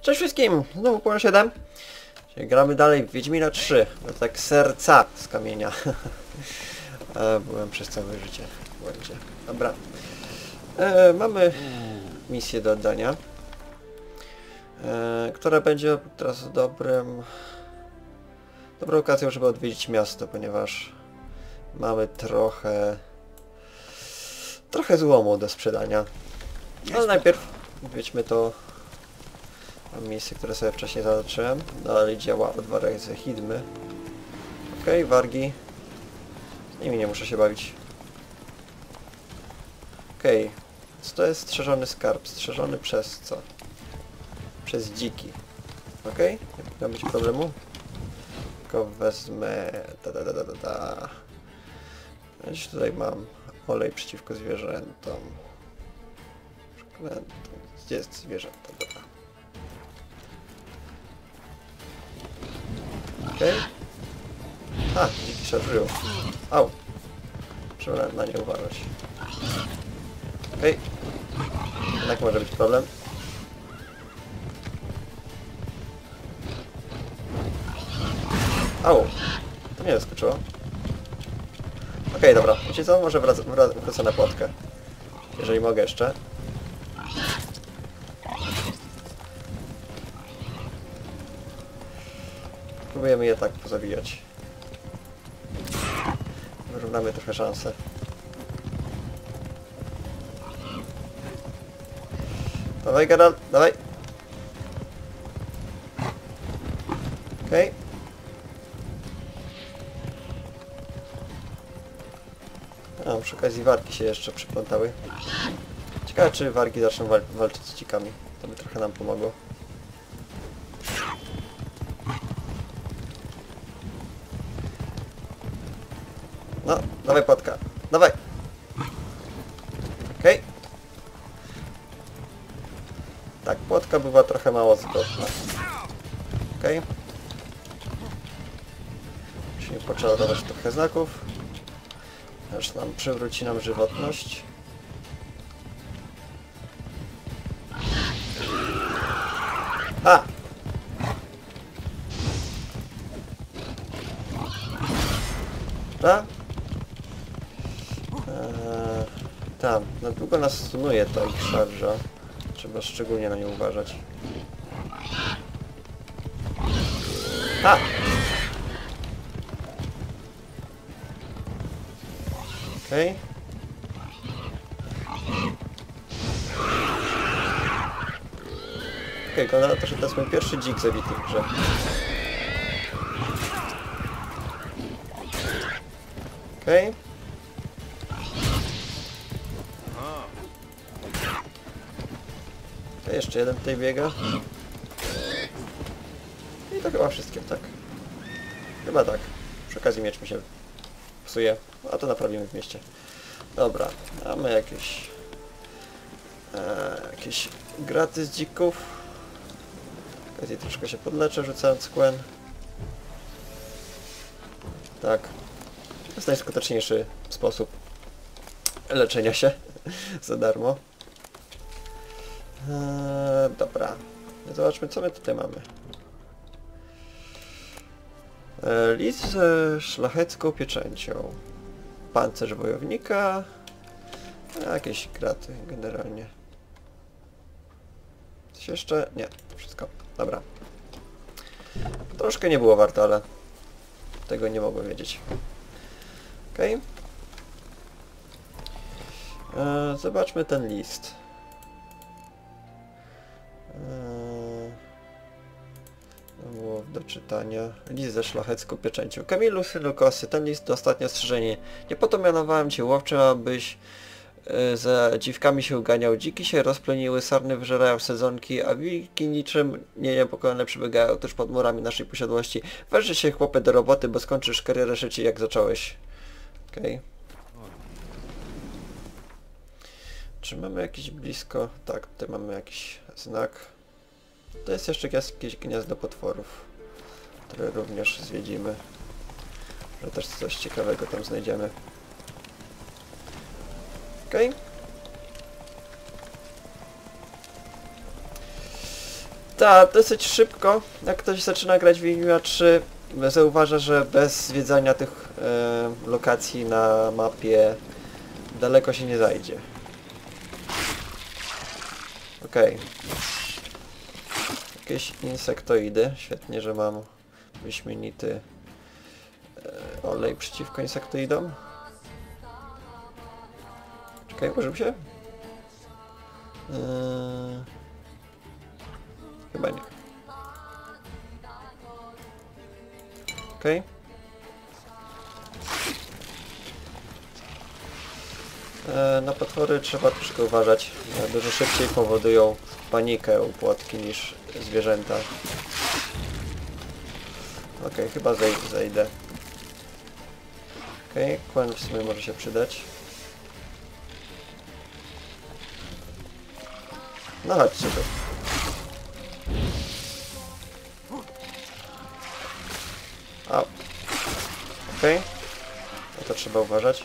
Cześć wszystkim! Znowu Polo 7. Czyli gramy dalej w Wiedźmina 3. No tak serca z kamienia. Byłem przez całe życie w błędzie. Dobra. Mamy misję do oddania. Która będzie teraz dobrą okazją, żeby odwiedzić miasto, ponieważ mamy trochę złomu do sprzedania. Ale najpierw wiedźmy to misję, które sobie wcześniej zaznaczyłem. Dalej działa odwara z Hidmy. Okej, wargi. Z nimi nie muszę się bawić. Okej. To jest strzeżony skarb. Strzeżony przez co? Przez dziki. Okej, nie powinno być problemu. Tylko wezmę... Gdzieś tutaj mam olej przeciwko zwierzętom. Gdzie jest zwierzęta? Dobra. Okej. A, dziki szarżują. Au. Trzeba na nie uważać. Okej. Jednak może być problem. Au. To nie zaskoczyło. Okej, dobra. Wiecie co? Może wrócę na płotkę. Jeżeli mogę jeszcze. Próbujemy je tak pozabijać. Wyrównamy trochę szanse. Dawaj, Geralt, dawaj! Okej. A, przy okazji wargi się jeszcze przyplątały. Ciekawe, czy wargi zaczną walczyć z dzikami. To by trochę nam pomogło. No, dawaj płatka. Dawaj! Okej. Tak, płotka była trochę mało zgodna. Okej. Musimy poczęstować trochę znaków. Aż nam przywróci nam żywotność. A! Dobra. Tam, na długo nas stunuje ta ich szarża. Trzeba szczególnie na nie uważać. A! Okej. Okej, wygląda na to, że to jest mój pierwszy dzik zabity w grze. Okej. Jeszcze jeden tutaj biega. I to chyba wszystkie, tak? Chyba tak. Przy okazji miecz mi się psuje. A to naprawimy w mieście. Dobra, mamy jakieś graty z dzików. W okazji troszkę się podleczę, rzucając Quen. Tak. To jest najskuteczniejszy sposób leczenia się za darmo. Dobra. Zobaczmy, co my tutaj mamy. List ze szlachecką pieczęcią. Pancerz wojownika. Jakieś graty generalnie. Coś jeszcze? Nie. Wszystko. Dobra. Troszkę nie było warto, ale tego nie mogłem wiedzieć. Okej. Zobaczmy ten list. Było do czytania. List ze szlachecką pieczęcią. Kamilu, synu Kosy, ten list to ostatnie ostrzeżenie. Nie po to mianowałem cię łowczym, abyś za dziwkami się uganiał. Dziki się rozpleniły, sarny wyżerają sezonki, a wilki niczym niepokojone przebiegają tuż pod murami naszej posiadłości. Weź się, chłopie, do roboty, bo skończysz karierę szybciej, jak zacząłeś. Okej. Czy mamy jakiś blisko? Tak, tutaj mamy jakiś znak. To jest jeszcze jakieś gniazdo potworów, które również zwiedzimy. Że też coś ciekawego tam znajdziemy. Okej. Tak, dosyć szybko, jak ktoś zaczyna grać w Wiedźmina 3, zauważa, że bez zwiedzania tych lokacji na mapie daleko się nie zajdzie. Okej. Jakieś insektoidy. Świetnie, że mam wyśmienity olej przeciwko insektoidom. Czekaj, użył się? Chyba nie. Okej. Na potwory trzeba troszkę uważać. Dużo szybciej powodują panikę u płotki niż zwierzęta. Okej, chyba zejdę. Okej, kłan w sumie może się przydać. No chodźcie tu. O. Okej. No to trzeba uważać.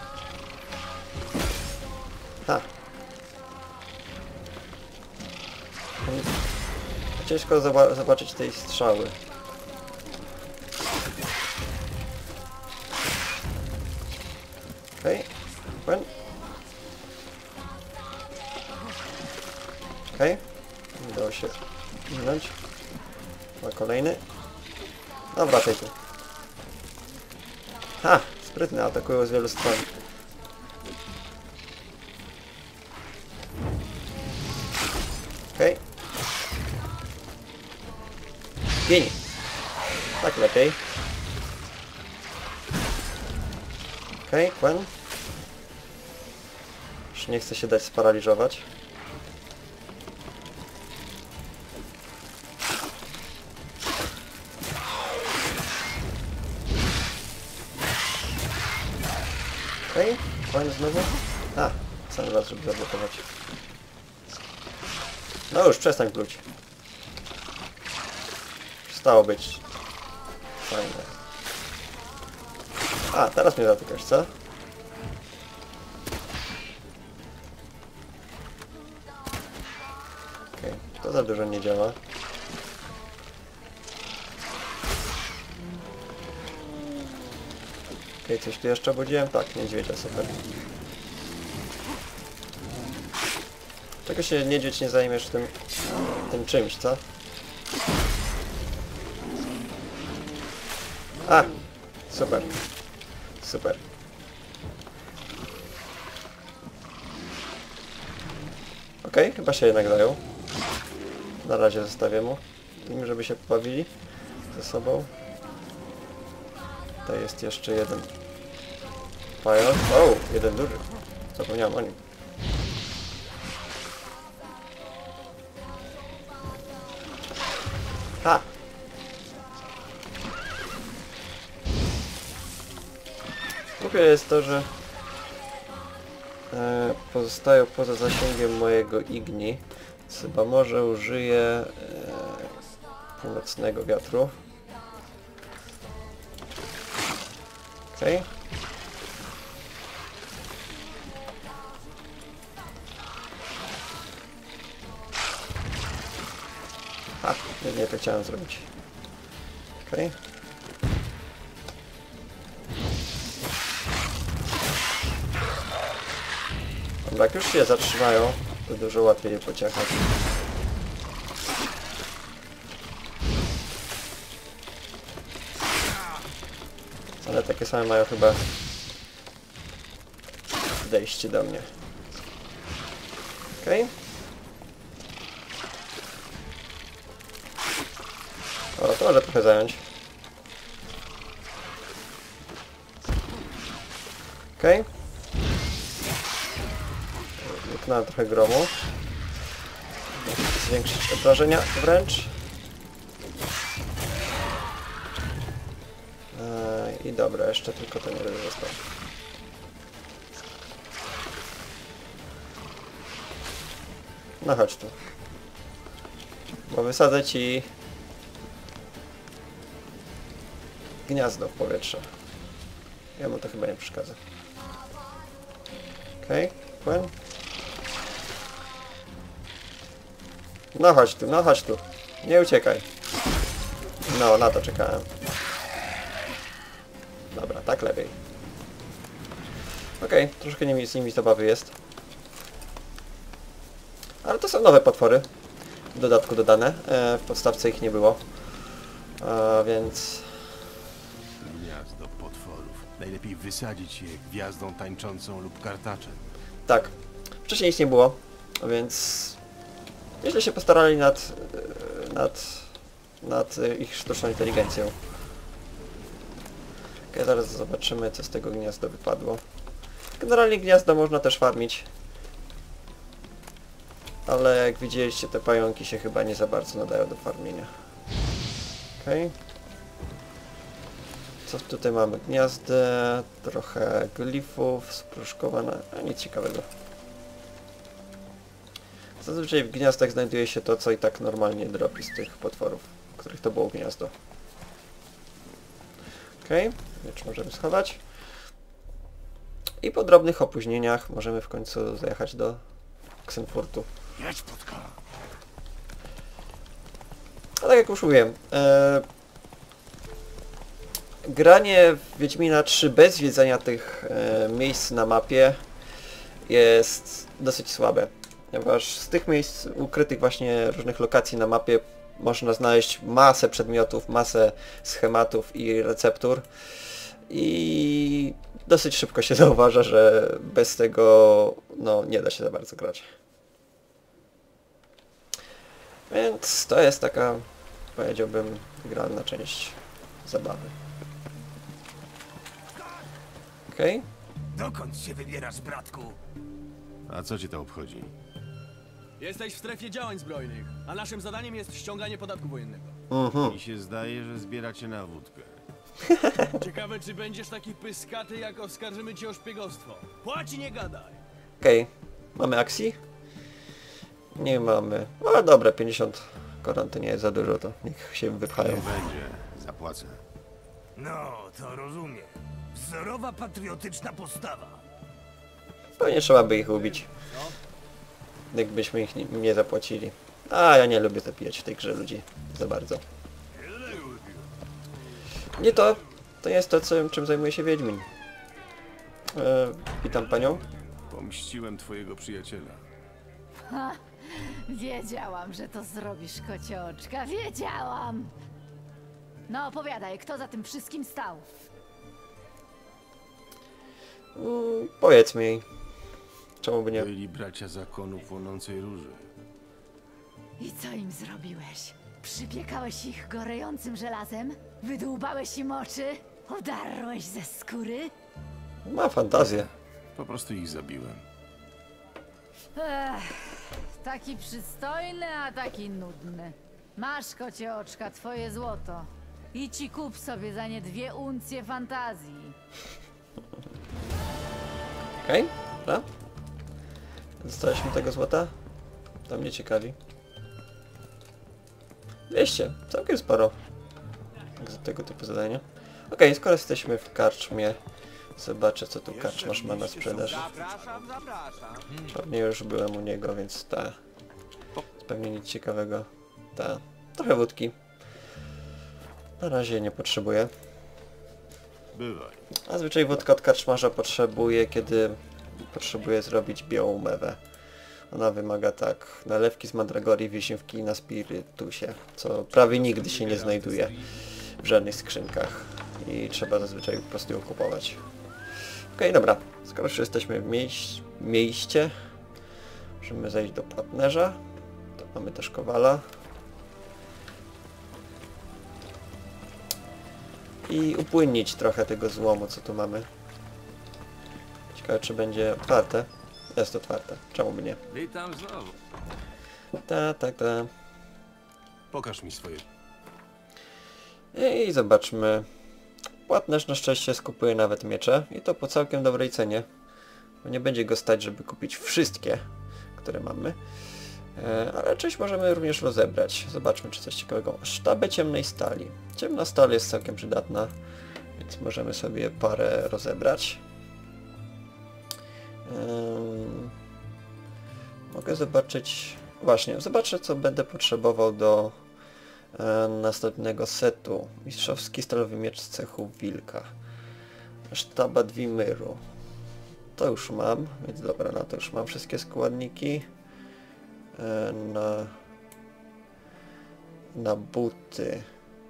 Ha. Ciężko zobaczyć tej strzały. Okej. Okej. Udało się minąć. Ma kolejny. No wracaj tu. Ha! Sprytny, atakują z wielu stron. Okej. Gień! Tak lepiej. Okej, Quen. Już nie chce się dać sparaliżować. Okej, Quen znowu. A, sam raz, żeby zablokować. No już, przestań pluć. Przestało być fajne. A, teraz mnie zatykasz, co? Okej, to za dużo nie działa. Okej, coś tu jeszcze obudziłem? Tak, niedźwiedzia, super. Czego się niedźwiedź nie zajmiesz tym czymś, co? A! Super. Super. Okej, chyba się jednak dają. Na razie zostawię mu, żeby się pobawili ze sobą. Tutaj jest jeszcze jeden pająk. O, jeden duży. Zapomniałem o nim. Ha! Głupie jest to, że pozostają poza zasięgiem mojego igni. Chyba może użyję północnego wiatru. Okej. Ha, nie to chciałem zrobić. Okej. Dobra, jak już się zatrzymają, to dużo łatwiej je pociechać. Ale takie same mają chyba podejście do mnie. Okej. O, to może trochę zająć. Okej. Wyknąłem trochę gromu. Zwiększyć obrażenia wręcz. I dobra, jeszcze tylko ten jeden został. No chodź tu. Bo wysadzę ci gniazdo w powietrze. Jemu to chyba nie przeszkadza. Okej, Quen. No chodź tu, no chodź tu. Nie uciekaj. No, na to czekałem. Dobra, tak lepiej. Okej, troszkę z nimi zabawy jest. Ale to są nowe potwory. W dodatku dodane. W podstawce ich nie było. Więc... Gniazdo potworów. Najlepiej wysadzić je gwiazdą tańczącą lub kartaczem. Tak. Wcześniej nic nie było. Więc... Nieźle się postarali nad ich sztuczną inteligencją. Okay, zaraz zobaczymy, co z tego gniazda wypadło. Generalnie gniazda można też farmić. Ale jak widzieliście, te pająki się chyba nie za bardzo nadają do farmienia. Okej. Co tutaj mamy? Gniazdę, trochę glifów, spruszkowane, a nic ciekawego. Zazwyczaj w gniazdach znajduje się to, co i tak normalnie dropi z tych potworów, których to było gniazdo. Okej, miecz możemy schować. I po drobnych opóźnieniach możemy w końcu zajechać do Oxenfurtu. Jedź, Płotka! A tak jak już mówiłem, granie w Wiedźmina 3 bez zwiedzania tych miejsc na mapie jest dosyć słabe. Ponieważ z tych miejsc ukrytych właśnie różnych lokacji na mapie można znaleźć masę przedmiotów, masę schematów i receptur. I dosyć szybko się zauważa, że bez tego no, nie da się za bardzo grać. Więc to jest taka, powiedziałbym, gralna część zabawy. Okej. Dokąd się wybierasz, bratku? A co cię to obchodzi? Jesteś w strefie działań zbrojnych, a naszym zadaniem jest ściąganie podatku wojennego. Mi się zdaje, że zbieracie na wódkę. Ciekawe, czy będziesz taki pyskaty, jak oskarżymy cię o szpiegostwo. Płać i nie gadaj! Okej. Mamy akcji? Nie mamy. No dobra, 50 koron to nie jest za dużo, to niech się Nie wypchają. będzie. Zapłacę. No, to rozumiem. Wzorowa, patriotyczna postawa. Pewnie trzeba by ich ubić. Jakbyśmy ich nie zapłacili. A ja nie lubię zabijać w tej grze ludzi za bardzo. Nie to. To nie jest to, czym zajmuje się Wiedźmin. Witam panią. Pomściłem twojego przyjaciela. Wiedziałam, że to zrobisz, kocioczka, wiedziałam! No opowiadaj, kto za tym wszystkim stał? Powiedz mi. Czemu by nie? Byli bracia zakonu płonącej róży. I co im zrobiłeś? Przypiekałeś ich gorejącym żelazem? Wydłubałeś im oczy? Udarłeś ze skóry? Ma fantazję. Po prostu ich zabiłem. Ech, taki przystojny, a taki nudny. Masz, kocie oczka, twoje złoto. Idź i kup sobie za nie 2 uncje fantazji. Okej, dobra. Dostaliśmy tego złota? To mnie ciekawi. 200, całkiem sporo. Jak za tego typu zadania. Okej, skoro jesteśmy w karczmie, zobaczę, co tu karczmasz ma na sprzedaż. Zapraszam, zapraszam. Pewnie już byłem u niego, więc pewnie nic ciekawego. Trochę wódki. Na razie nie potrzebuję. Bywaj. A zazwyczaj wódka od karczmarza potrzebuję, kiedy potrzebuję zrobić białą mewę. Ona wymaga tak, nalewki z mandragorii, wisienki na spirytusie, co prawie nigdy się nie znajduje w żadnych skrzynkach i trzeba zazwyczaj po prostu ją kupować. Okej, dobra, skoro już jesteśmy w mieście, możemy zejść do płatnerza. To mamy też kowala. I upłynnić trochę tego złomu, co tu mamy. Ciekawe, czy będzie otwarte. Jest otwarte. Czemu by nie? Witam znowu. Tak. Pokaż mi swoje. I zobaczmy. Płatnerz na szczęście skupuje nawet miecze. I to po całkiem dobrej cenie. Bo nie będzie go stać, żeby kupić wszystkie, które mamy. Ale część możemy również rozebrać. Zobaczmy, czy coś ciekawego. Sztabę ciemnej stali. Ciemna stal jest całkiem przydatna, więc możemy sobie parę rozebrać. Mogę zobaczyć... Właśnie, zobaczę, co będę potrzebował do następnego setu. Mistrzowski stalowy miecz z cechu wilka. Sztaba Dwimyru. To już mam, więc dobra, na to już mam wszystkie składniki. Na buty.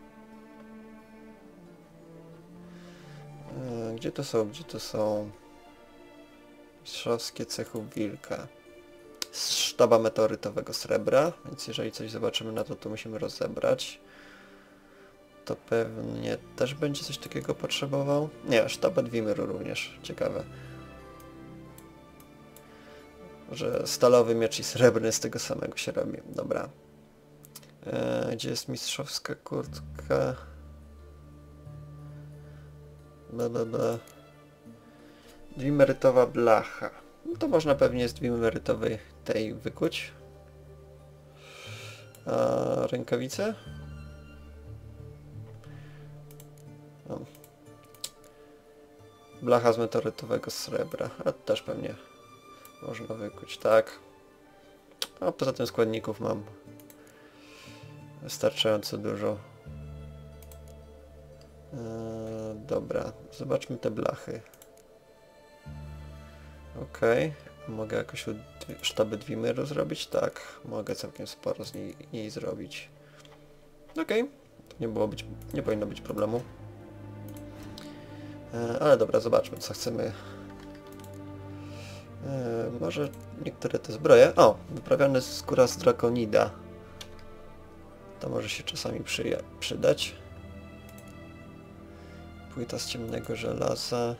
Gdzie to są? Gdzie to są? Mistrzowskie cechu wilka. Z sztaba meteorytowego srebra, więc jeżeli coś zobaczymy na to, to musimy rozebrać. To pewnie też będzie coś takiego potrzebował. Nie, sztaba Dwimyru również. Ciekawe. Że stalowy miecz i srebrny z tego samego się robi. Dobra. Gdzie jest mistrzowska kurtka? Dwimerytowa blacha. No to można pewnie z dwimerytowej tej wykuć. A rękawice? No. Blacha z meteorytowego srebra. A też pewnie można wykuć, tak. A poza tym składników mam wystarczająco dużo. Dobra, zobaczmy te blachy. Okej. Mogę jakoś sztaby Dwimyru zrobić? Tak, mogę całkiem sporo z niej zrobić. Okej. Nie powinno być problemu. Ale dobra, zobaczmy co chcemy. Może niektóre te zbroje... O! Wyprawiane skóra z drakonida. To może się czasami przydać. Płyta z ciemnego żelaza.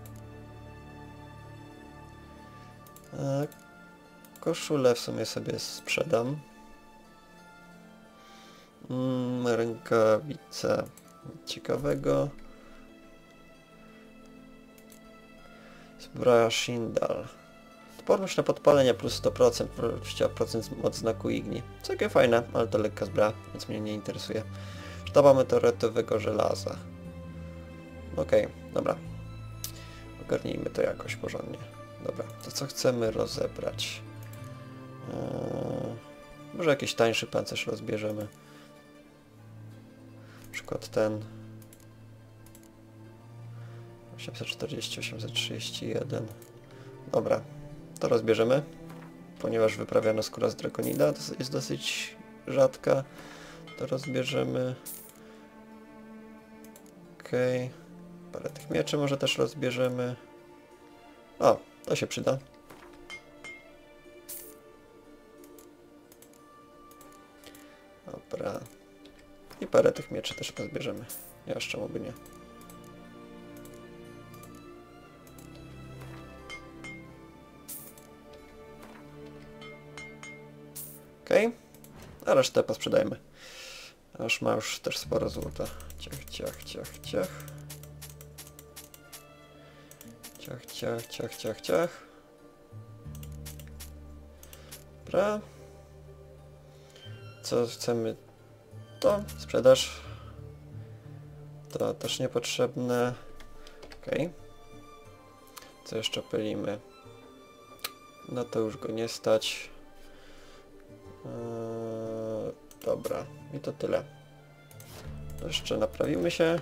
Koszulę w sumie sobie sprzedam. Rękawice. Ciekawego. Zbroja Shindal. Odporność na podpalenie plus 100%, 20% moc znaku Igni. Całkiem fajne, ale to lekka zbroja, więc mnie nie interesuje. Sztaba meteorytowego żelaza. Okej, dobra. Ogarnijmy to jakoś porządnie. Dobra, to co chcemy rozebrać? Może jakiś tańszy pancerz rozbierzemy. Na przykład ten. 840, 831. Dobra, to rozbierzemy. Ponieważ wyprawiana skóra z drakonida jest dosyć rzadka. To rozbierzemy. Okej. Parę tych mieczy może też rozbierzemy. O, to się przyda. Dobra. I parę tych mieczy też rozbierzemy. Jeszcze mogę nie. Okej. A resztę posprzedajmy. Aż ma już też sporo złota. Ciach, ciach, ciach, ciach. Ciach, ciach, ciach, ciach, ciach. Dobra. Co chcemy? To sprzedaż. To też niepotrzebne. Okej. Co jeszcze pylimy? No to już go nie stać. Dobra. I to tyle. Jeszcze naprawimy się.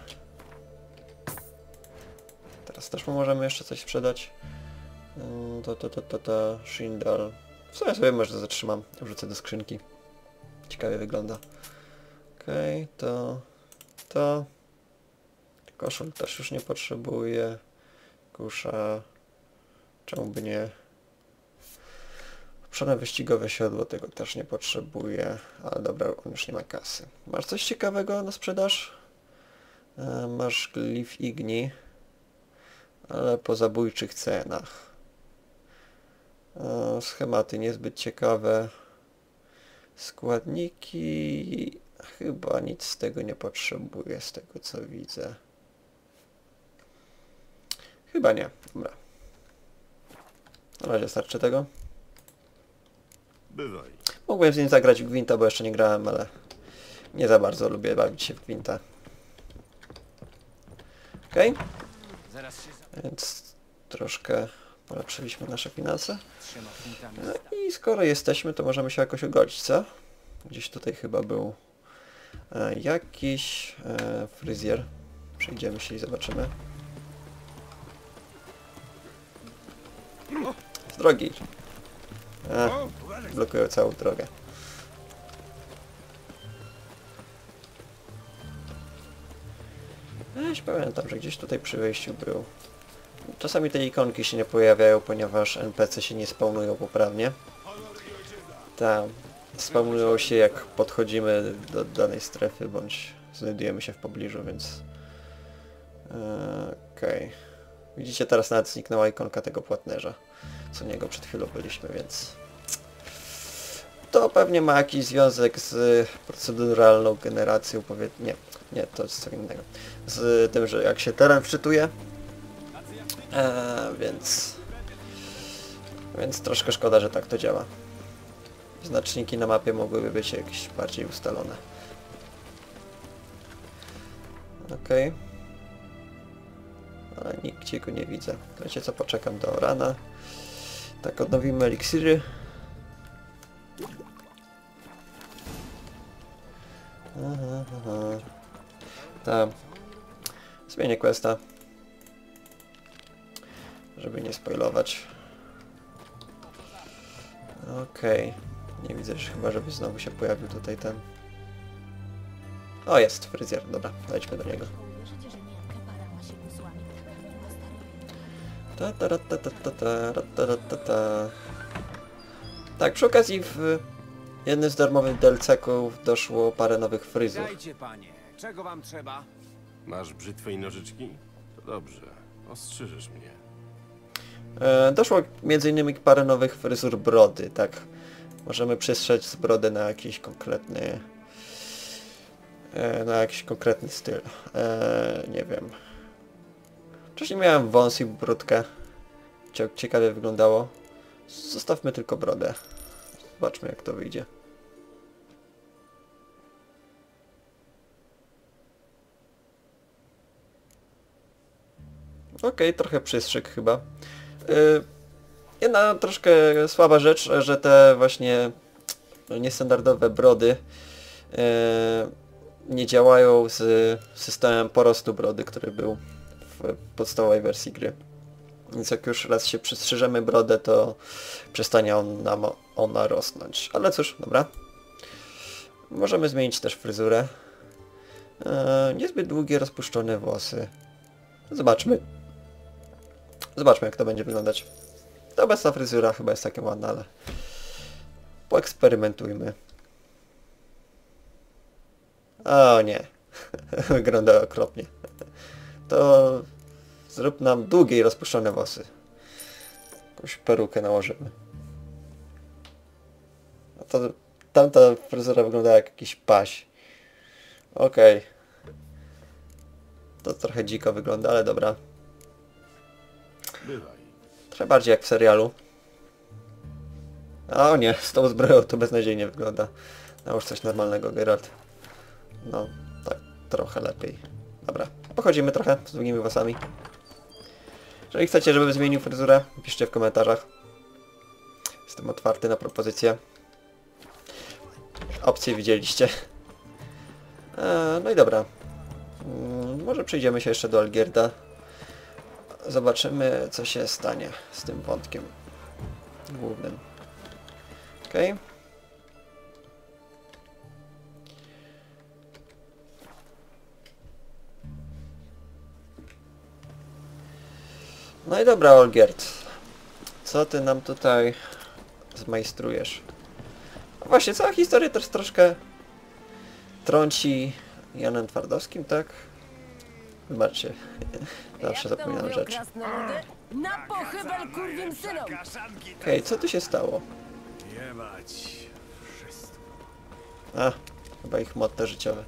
Teraz też możemy jeszcze coś sprzedać. Shindal. W sumie sobie może zatrzymam. Wrzucę do skrzynki. Ciekawie wygląda. Okej, to. Koszul też już nie potrzebuję. Kusza. Czemu by nie? Przodem wyścigowe siodło, tego też nie potrzebuję. Ale dobra, on już nie ma kasy. Masz coś ciekawego na sprzedaż? Masz glif Igni. Ale po zabójczych cenach. Schematy niezbyt ciekawe. Składniki... Chyba nic z tego nie potrzebuję, z tego co widzę. Chyba nie. Dobra. Na razie starczy tego. Bywaj. Mógłbym z nim zagrać w Gwinta, bo jeszcze nie grałem, ale nie za bardzo lubię bawić się w Gwinta. Okej. Więc troszkę polepszyliśmy nasze finanse. No i skoro jesteśmy, to możemy się jakoś ogodzić, co? Gdzieś tutaj chyba był Jakiś fryzjer. Przejdziemy się i zobaczymy. Z drogi. Blokują całą drogę. Ja pamiętam, że gdzieś tutaj przy wejściu był. Czasami te ikonki się nie pojawiają, ponieważ NPC się nie spawnują poprawnie. Tam spawnują się jak podchodzimy do danej strefy, bądź znajdujemy się w pobliżu, więc... Okej. Widzicie, teraz nawet zniknęła ikonka tego płatnerza. Co niego przed chwilą byliśmy, więc... To pewnie ma jakiś związek z proceduralną generacją, nie, to jest co innego. Z tym, że jak się teren wczytuje, więc troszkę szkoda, że tak to działa. Znaczniki na mapie mogłyby być jakieś bardziej ustalone. Okej. Ale nigdzie go nie widzę. Wiecie co, poczekam do rana. Tak, odnowimy eliksiry. Tam. Zmienię questa. Żeby nie spoilować. Okej. Nie widzę już chyba, żeby znowu się pojawił tutaj ten... O, jest fryzjer. Dobra, lejdźmy do niego. Tak, przy okazji w jednym z darmowych DLC-ków doszło parę nowych fryzur. Dajcie, panie, czego wam trzeba? Masz brzytwę i nożyczki? To dobrze. Ostrzyżesz mnie. Doszło m.in. parę nowych fryzur brody, tak. Możemy przestrzec brodę na jakiś konkretny... na jakiś konkretny styl. Nie wiem. Wcześniej miałem wąs i brudkę. Ciekawie wyglądało. Zostawmy tylko brodę. Zobaczmy, jak to wyjdzie. Okej, trochę przystrzyk chyba. Jedna troszkę słaba rzecz, że te właśnie niestandardowe brody nie działają z systemem porostu brody, który był w podstawowej wersji gry. Więc jak już raz się przystrzyżemy brodę, to przestanie ona rosnąć. Ale cóż, dobra. Możemy zmienić też fryzurę. Niezbyt długie, rozpuszczone włosy. Zobaczmy. Zobaczmy, jak to będzie wyglądać. Ta obecna fryzura chyba jest całkiem ładna, ale poeksperymentujmy. O nie. Wygląda okropnie. To zrób nam długie i rozpuszczone włosy. Jakąś perukę nałożymy. A to tamta fryzura wygląda jak jakiś paś. Okej. To trochę dziko wygląda, ale dobra. Bywaj. Trochę bardziej jak w serialu. O nie, z tą zbroją to beznadziejnie wygląda. Nałóż coś normalnego, Geralt. No, tak, trochę lepiej. Dobra, pochodzimy trochę z długimi włosami. Jeżeli chcecie, żebym zmienił fryzurę, piszcie w komentarzach. Jestem otwarty na propozycje. Opcje widzieliście. No i dobra. Może przejdziemy się jeszcze do Olgierda. Zobaczymy, co się stanie z tym wątkiem głównym. Okej. No i dobra, Olgierd. Co ty nam tutaj zmajstrujesz? No właśnie, cała historia też troszkę trąci Janem Twardowskim, tak? Wybaczcie, zawsze zapominam rzeczy. Na pochybel kurwim synom! Okej, co tu się stało? Jebać wszystko. A, chyba ich motto życiowe.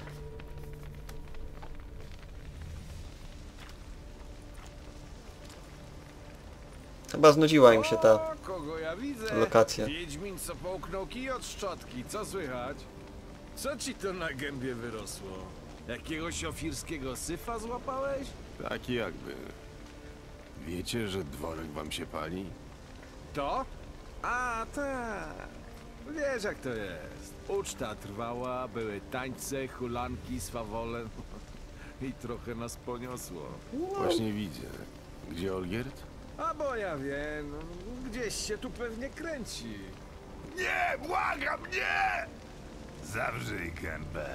Chyba znudziła im się ta O, kogo ja widzę? lokacja. Wiedźmin, co połknął kij od szczotki, co słychać? Co ci to na gębie wyrosło? Jakiegoś ofirskiego syfa złapałeś? Tak jakby. Wiecie, że dworek wam się pali? To? A, tak. Wiesz jak to jest. Uczta trwała, były tańce, hulanki, swawole i trochę nas poniosło. Właśnie widzę. Gdzie Olgierd? A bo ja wiem, gdzieś się tu pewnie kręci. Nie, błagam, nie! Zawrzyj gębę.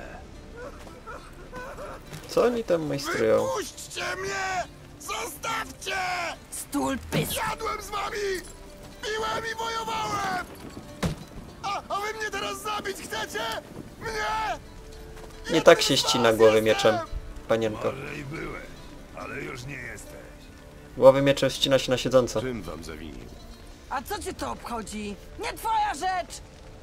Co oni tam majstrują? Puśćcie mnie! Zostawcie! Stul pysk. Jadłem z wami! Piłem i wojowałem! A wy mnie teraz zabić chcecie? Mnie? Nie tak się ścina głowy mieczem, panienko. Może i byłeś, ale już nie jesteś. Głowy mieczem ścina się na siedząco. Czym wam zawinił? A co cię to obchodzi? Nie twoja rzecz!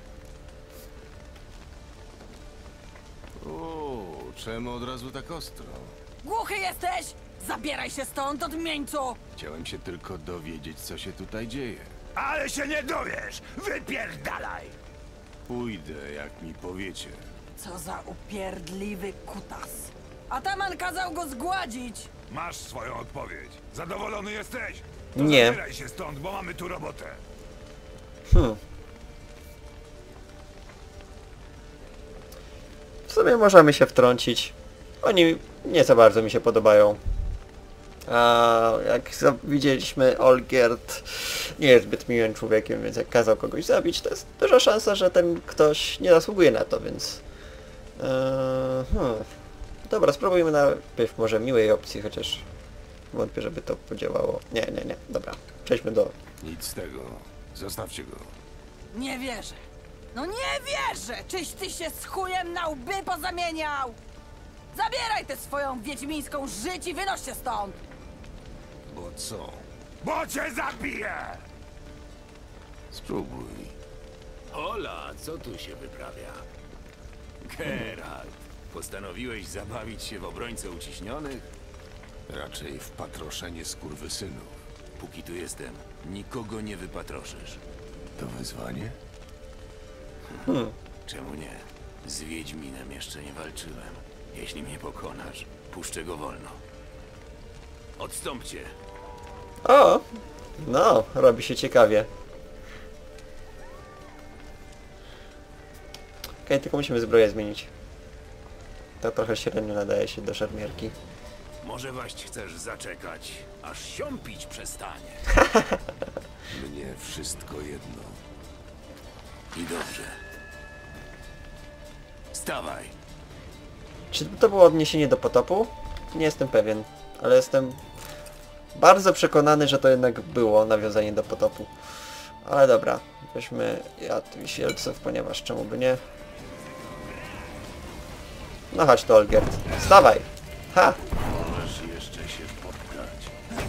O, czemu od razu tak ostro? Głuchy jesteś? Zabieraj się stąd, odmieńcu! Chciałem się tylko dowiedzieć, co się tutaj dzieje. Ale się nie dowiesz! Wypierdalaj! Pójdę, jak mi powiecie. Co za upierdliwy kutas. Ataman kazał go zgładzić! Masz swoją odpowiedź. Zadowolony jesteś? To Nie. zabieraj się stąd, bo mamy tu robotę. W sumie możemy się wtrącić. Oni nie za bardzo mi się podobają. A jak widzieliśmy, Olgierd nie jest zbyt miłym człowiekiem, więc jak kazał kogoś zabić, to jest duża szansa, że ten ktoś nie zasługuje na to, więc... Dobra, spróbujmy najpierw może miłej opcji, chociaż wątpię, żeby to podziałało. Nie, dobra. Przejdźmy do... Nic z tego. Zostawcie go. Nie wierzę. No nie wierzę! Czyś ty się z chujem na łby pozamieniał! Zabieraj tę swoją wiedźmińską żyć i wynoś się stąd! Bo co? Bo cię zabiję! Spróbuj. Hola, co tu się wyprawia? Geralt, postanowiłeś zabawić się w obrońcę uciśnionych? Raczej w patroszenie skurwysynów. Póki tu jestem, nikogo nie wypatroszysz. To wyzwanie? Czemu nie? Z Wiedźminem jeszcze nie walczyłem. Jeśli mnie pokonasz, puszczę go wolno. Odstąpcie! O! No, robi się ciekawie. Okej, tylko musimy zbroję zmienić. To trochę średnio nadaje się do szermierki. Może waść chcesz zaczekać, aż siąpić przestanie. Mnie wszystko jedno. I dobrze. Stawaj! Czy to było odniesienie do potopu? Nie jestem pewien, ale jestem bardzo przekonany, że to jednak było nawiązanie do potopu. Ale dobra, weźmy Jad Wisielców, ponieważ czemu by nie? No chodź to, Olgierd. Stawaj! Ha! Możesz jeszcze się poddać.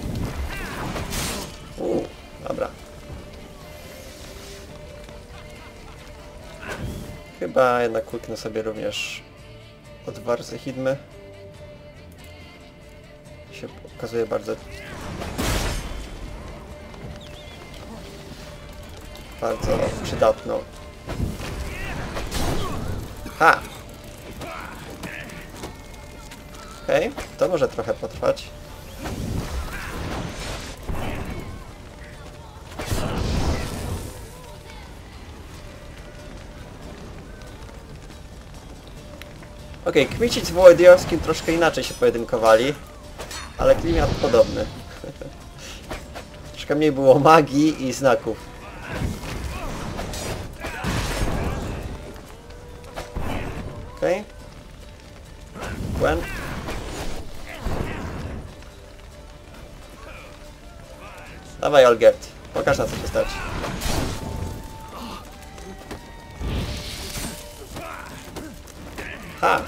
Dobra. Chyba jednak kliknę sobie również od Warzy Hidmy. Się okazuje bardzo przydatną. Ha! Okej, to może trochę potrwać. Okej, Kmicic z Wołodyjowskim troszkę inaczej się pojedynkowali, ale klimat podobny. Troszkę mniej było magii i znaków. Okej. Gwen. Dawaj, Olgierd, pokaż na co się stać. Ha!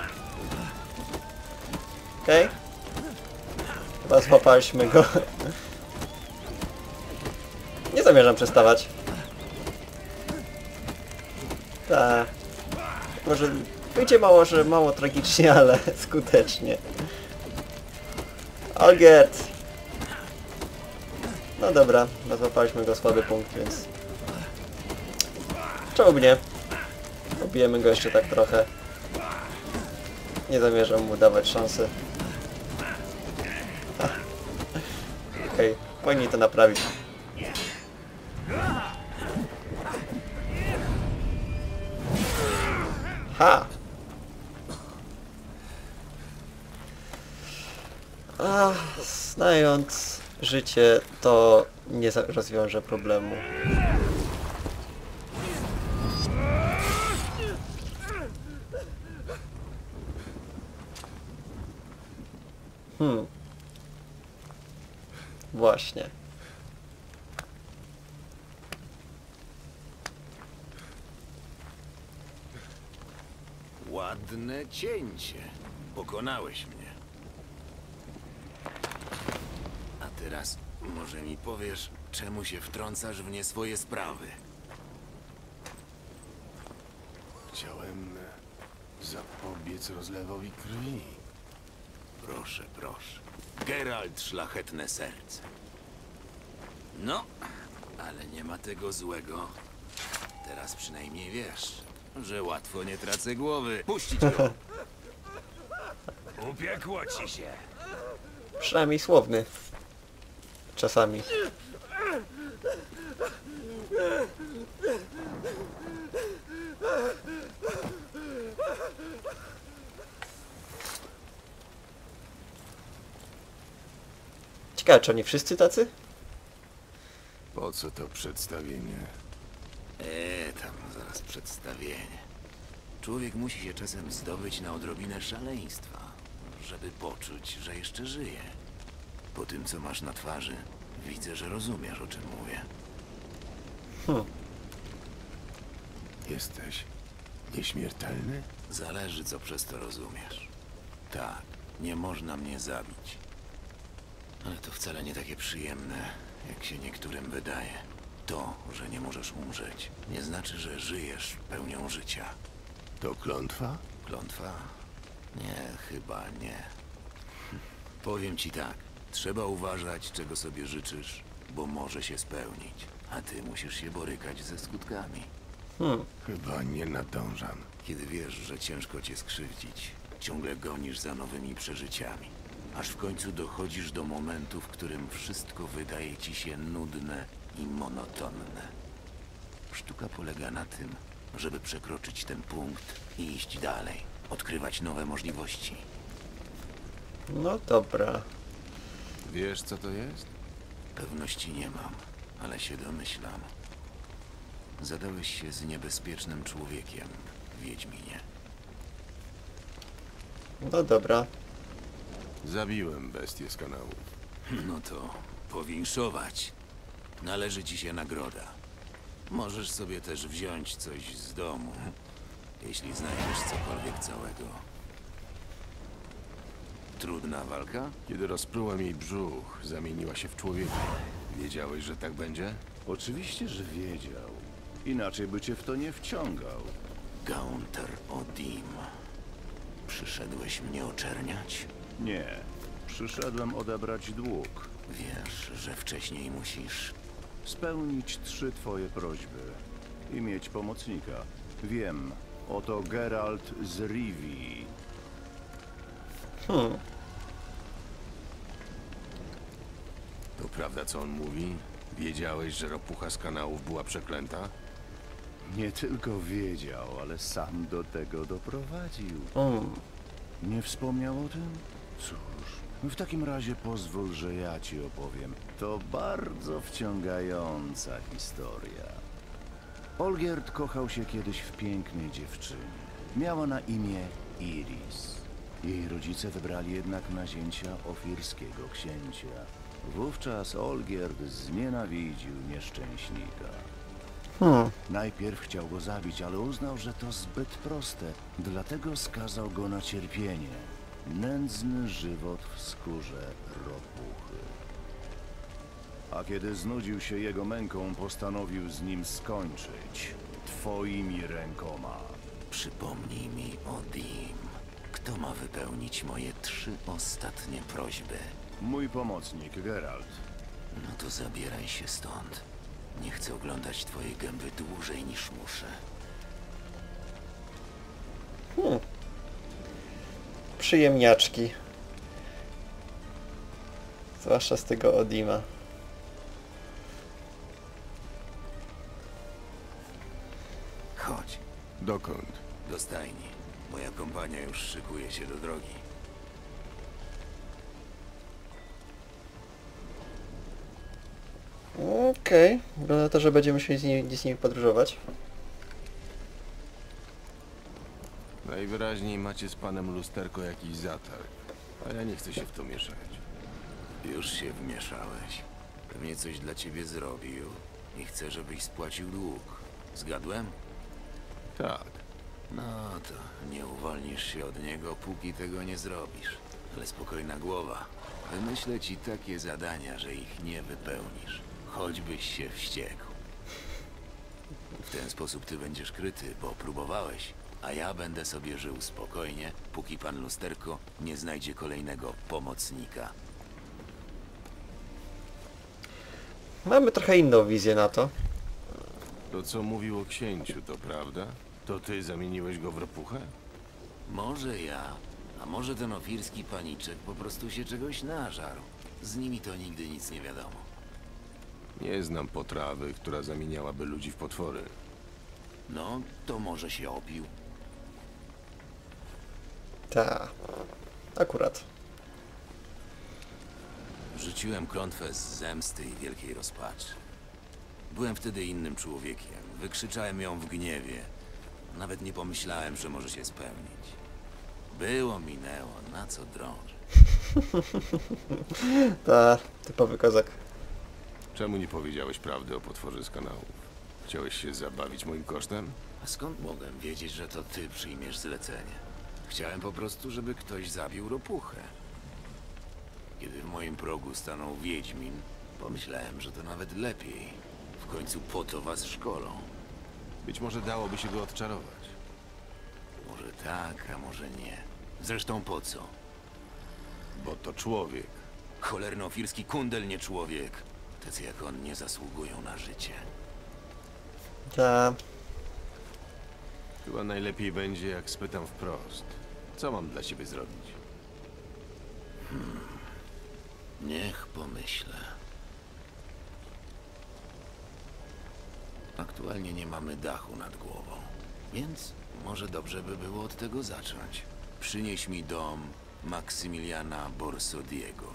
Okej. Chyba złapaliśmy go. Nie zamierzam przestawać. Tak. Może wyjdzie mało tragicznie, ale skutecznie. Olgierd! No dobra, złapaliśmy go słaby punkt, więc... Czemu by nie? Pobijemy go jeszcze tak trochę. Nie zamierzam mu dawać szansy. Okej, powinni to naprawić. Ha! Znając życie, to nie rozwiąże problemu. Właśnie. Ładne cięcie. Pokonałeś mnie. A teraz może mi powiesz, czemu się wtrącasz w nie swoje sprawy? Chciałem zapobiec rozlewowi krwi. Proszę, proszę. Geralt, szlachetne serce. No, ale nie ma tego złego. Teraz przynajmniej wiesz, że łatwo nie tracę głowy. Puścić go! Upiekło ci się. Przynajmniej słowny. Czasami. Ciekawe, czy oni wszyscy tacy? Po co to przedstawienie? Tam zaraz przedstawienie. Człowiek musi się czasem zdobyć na odrobinę szaleństwa, żeby poczuć, że jeszcze żyje. Po tym, co masz na twarzy, widzę, że rozumiesz, o czym mówię. Jesteś nieśmiertelny? Zależy, co przez to rozumiesz. Tak, nie można mnie zabić. Ale to wcale nie takie przyjemne, jak się niektórym wydaje. To, że nie możesz umrzeć, nie znaczy, że żyjesz pełnią życia. To klątwa? Klątwa? Nie, chyba nie. Powiem ci tak, trzeba uważać, czego sobie życzysz, bo może się spełnić, a ty musisz się borykać ze skutkami. Chyba nie nadążam. Kiedy wiesz, że ciężko cię skrzywdzić, ciągle gonisz za nowymi przeżyciami, aż w końcu dochodzisz do momentu, w którym wszystko wydaje ci się nudne i monotonne. Sztuka polega na tym, żeby przekroczyć ten punkt i iść dalej, odkrywać nowe możliwości. No dobra. Wiesz, co to jest? Pewności nie mam, ale się domyślam. Zadałeś się z niebezpiecznym człowiekiem, Wiedźminie. No dobra. Zabiłem bestię z kanału. No to powinszować. Należy ci się nagroda. Możesz sobie też wziąć coś z domu, jeśli znajdziesz cokolwiek całego. Trudna walka? Kiedy rozprułem jej brzuch, zamieniła się w człowieka. Wiedziałeś, że tak będzie? Oczywiście, że wiedział. Inaczej by cię w to nie wciągał. Gaunter Odim. Przyszedłeś mnie oczerniać? Nie. Przyszedłem odebrać dług. Wiesz, że wcześniej musisz... Spełnić 3 twoje prośby. I mieć pomocnika. Wiem. Oto Geralt z Rivii. To prawda, co on mówi? Wiedziałeś, że ropucha z kanałów była przeklęta? Nie tylko wiedział, ale sam do tego doprowadził. Nie wspomniał o tym? Cóż, w takim razie pozwól, że ja ci opowiem. To bardzo wciągająca historia. Olgierd kochał się kiedyś w pięknej dziewczynie. Miała na imię Iris. Jej rodzice wybrali jednak nazięcia ofirskiego księcia. Wówczas Olgierd znienawidził nieszczęśnika. Najpierw chciał go zabić, ale uznał, że to zbyt proste. Dlatego skazał go na cierpienie. Nędzny żywot w skórze ropuchy. A kiedy znudził się jego męką, postanowił z nim skończyć. Twoimi rękoma. Przypomnij mi, Odim. Kto ma wypełnić moje 3 ostatnie prośby? Mój pomocnik, Geralt. No to zabieraj się stąd. Nie chcę oglądać twojej gęby dłużej niż muszę. Przyjemniaczki. Zwłaszcza z tego Odima. Chodź. Dokąd? Do stajni. Moja kompania już szykuje się do drogi. Okej. Wygląda na to, że będziemy musieli z nimi podróżować. Najwyraźniej macie z panem Lusterko jakiś zatarg, a ja nie chcę się w to mieszać. Już się wmieszałeś. Pewnie coś dla ciebie zrobił i chce, żebyś spłacił dług. Zgadłem? Tak, No to nie uwolnisz się od niego, póki tego nie zrobisz. Ale spokojna głowa. Wymyślę ci takie zadania, że ich nie wypełnisz. Choćbyś się wściekł. W ten sposób ty będziesz kryty, bo próbowałeś. A ja będę sobie żył spokojnie, póki pan Lusterko nie znajdzie kolejnego pomocnika. Mamy trochę inną wizję na to. to co mówił o księciu, to prawda? To ty zamieniłeś go w ropuchę? Może ja, a może ten ofirski paniczek po prostu się czegoś nażarł. Z nimi to nigdy nic nie wiadomo. Nie znam potrawy, która zamieniałaby ludzi w potwory. No, to może się opił. Ta. Akurat. Rzuciłem klątwę z zemsty i wielkiej rozpaczy. Byłem wtedy innym człowiekiem. Wykrzyczałem ją w gniewie. Nawet nie pomyślałem, że może się spełnić. Było, minęło, na co drąży. Ta. Typowy kozak. Czemu nie powiedziałeś prawdy o potworze z kanałów? Chciałeś się zabawić moim kosztem? A skąd mogłem wiedzieć, że to ty przyjmiesz zlecenie? Chciałem po prostu, żeby ktoś zabił ropuchę. Kiedy w moim progu stanął Wiedźmin, pomyślałem, że to nawet lepiej. W końcu po to was szkolą. Być może dałoby się go odczarować. Może tak, a może nie. Zresztą po co? Bo to człowiek. Cholerno-ofirski kundel, nie człowiek. Tacy jak on nie zasługują na życie. Ta. Chyba najlepiej będzie, jak spytam wprost. Co mam dla ciebie zrobić? Niech pomyślę. Aktualnie nie mamy dachu nad głową, więc może dobrze by było od tego zacząć. Przynieś mi dom Maksymiliana Borsodiego.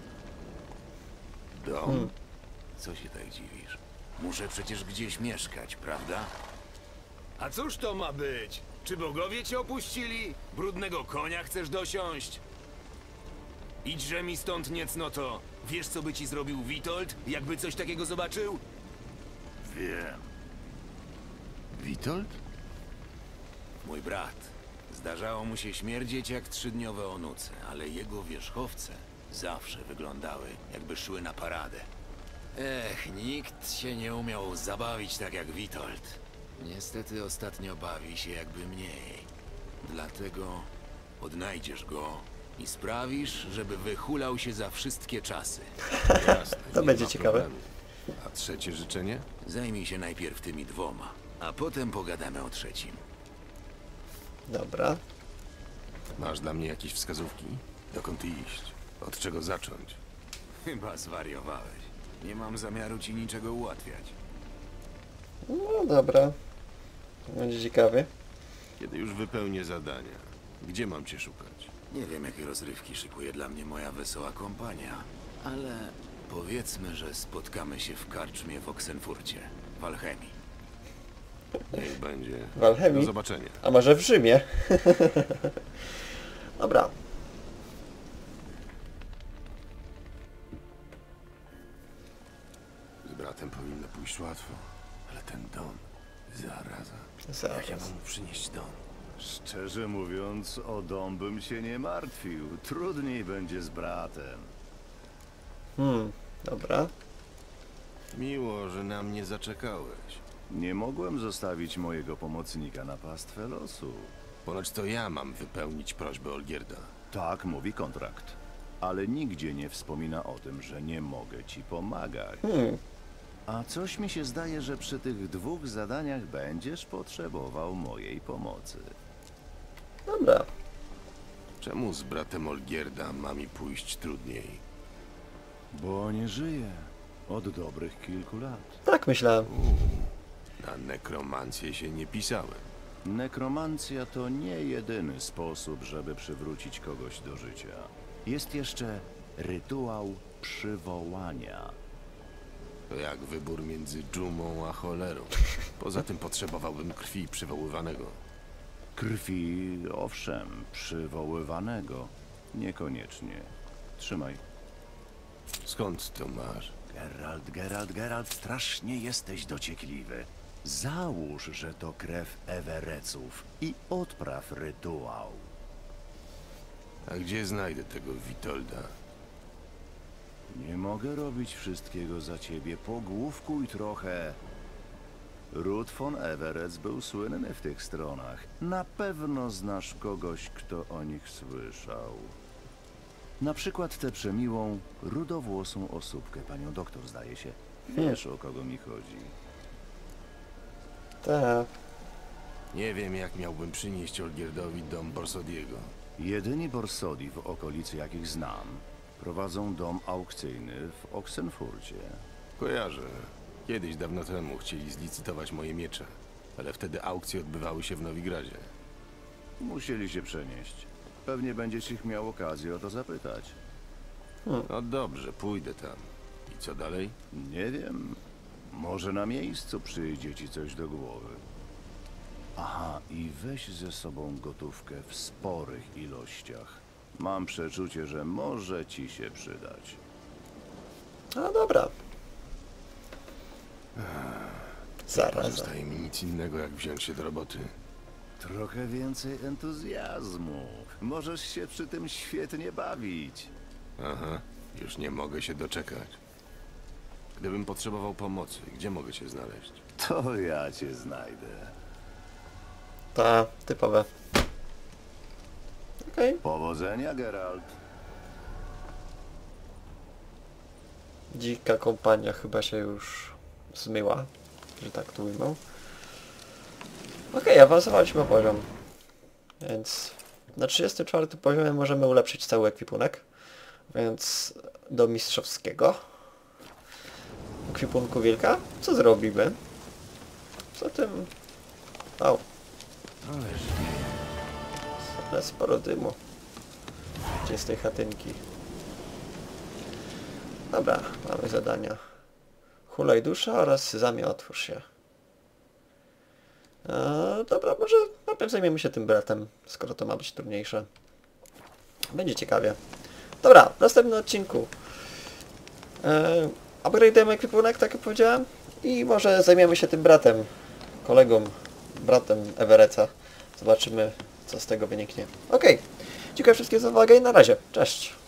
Dom? Co się tak dziwisz? Muszę przecież gdzieś mieszkać, prawda? A cóż to ma być? Czy bogowie cię opuścili? Brudnego konia chcesz dosiąść? Idźże mi stąd niecnoto. Wiesz, co by ci zrobił Witold, jakby coś takiego zobaczył? Wiem. Witold? Mój brat. Zdarzało mu się śmierdzieć jak trzydniowe onuce, ale jego wierzchowce zawsze wyglądały, jakby szły na paradę. Ech, nikt się nie umiał zabawić tak jak Witold. Niestety ostatnio bawi się jakby mniej. Dlatego odnajdziesz go i sprawisz, żeby wyhulał się za wszystkie czasy. Jasne, To nie będzie ma ciekawe. problemu. A trzecie życzenie? Zajmij się najpierw tymi dwoma, a potem pogadamy o trzecim. Dobra. Masz dla mnie jakieś wskazówki? Dokąd iść? Od czego zacząć? Chyba zwariowałeś. Nie mam zamiaru ci niczego ułatwiać. No dobra. Będzie ciekawie. Kiedy już wypełnię zadania, gdzie mam cię szukać? Nie wiem, jakie rozrywki szykuje dla mnie moja wesoła kompania, ale powiedzmy, że spotkamy się w karczmie w Oksenfurcie, w Alchemii. Niech będzie. W Alchemii? Do zobaczenia. A może w Rzymie? Dobra. Z bratem powinno pójść łatwo, ale ten dom, zaraza. Jak ja mam mu przynieść dom? Szczerze mówiąc, o dom bym się nie martwił. Trudniej będzie z bratem. Dobra. Miło, że na mnie zaczekałeś. Nie mogłem zostawić mojego pomocnika na pastwę losu. Ponoć to ja mam wypełnić prośbę Olgierda. Tak mówi kontrakt. Ale nigdzie nie wspomina o tym, że nie mogę ci pomagać. A coś mi się zdaje, że przy tych dwóch zadaniach będziesz potrzebował mojej pomocy. Dobra. Czemu z bratem Olgierda ma mi pójść trudniej? Bo nie żyje od dobrych kilku lat. Tak myślałem. Na nekromancję się nie pisałem. Nekromancja to nie jedyny sposób, żeby przywrócić kogoś do życia. Jest jeszcze rytuał przywołania. To jak wybór między dżumą a cholerą. Poza tym potrzebowałbym krwi przywoływanego. Krwi, owszem, przywoływanego. Niekoniecznie. Trzymaj. Skąd to masz? Geralt, strasznie jesteś dociekliwy. Załóż, że to krew Ewereców i odpraw rytuał. A gdzie znajdę tego Witolda? Nie mogę robić wszystkiego za ciebie. Pogłówkuj trochę. Ruth von Everec był słynny w tych stronach. Na pewno znasz kogoś, kto o nich słyszał. Na przykład tę przemiłą, rudowłosą osóbkę, panią doktor, zdaje się. Wiesz, o kogo mi chodzi. Tak. Nie wiem, jak miałbym przynieść Olgierdowi dom Borsodiego. Jedyni Borsodi w okolicy, jakich znam, prowadzą dom aukcyjny w Oxenfurcie. Kojarzę. Kiedyś, dawno temu, chcieli zlicytować moje miecze, ale wtedy aukcje odbywały się w Nowigradzie. Musieli się przenieść. Pewnie będziesz ich miał okazję o to zapytać. No dobrze, pójdę tam. I co dalej? Nie wiem. Może na miejscu przyjdzie ci coś do głowy. Aha, i weź ze sobą gotówkę w sporych ilościach. Mam przeczucie, że może ci się przydać. No dobra. Zaraz. Pozostaje mi nic innego, jak wziąć się do roboty. Trochę więcej entuzjazmu. Możesz się przy tym świetnie bawić. Aha, już nie mogę się doczekać. Gdybym potrzebował pomocy, gdzie mogę cię znaleźć? To ja cię znajdę. Ta, typowe. Okej. Powodzenia, Geralt. Dzika kompania chyba się już zmyła, że tak tu ujmę. Okej, awansowaliśmy o poziom. Więc na 34 poziomie możemy ulepszyć cały ekwipunek. Więc do mistrzowskiego ekwipunku wilka. Co zrobimy? Co tym... Au. Ale sporo dymu. Gdzie z tej chatynki? Dobra, mamy zadania. Hulaj dusza oraz zamie otwórz się. Dobra, może najpierw zajmiemy się tym bratem, skoro to ma być trudniejsze. Będzie ciekawie. Dobra, w następnym odcinku upgrade'ujemy ekwipunek, tak jak powiedziałem. I może zajmiemy się tym bratem, kolegą, bratem Evereca. Zobaczymy, co z tego wyniknie. Okej, dziękuję wszystkim za uwagę i na razie. Cześć!